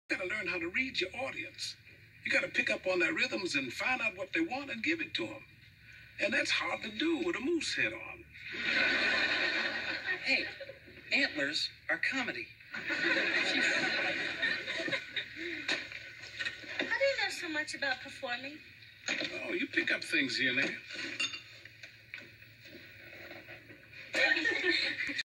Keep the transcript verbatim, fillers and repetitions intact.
You gotta learn how to read your audience. You gotta pick up on their rhythms and find out what they want and give it to them. And that's hard to do with a moose head on. Hey, antlers are comedy. How do you know so much about performing? Oh, you pick up things here and there.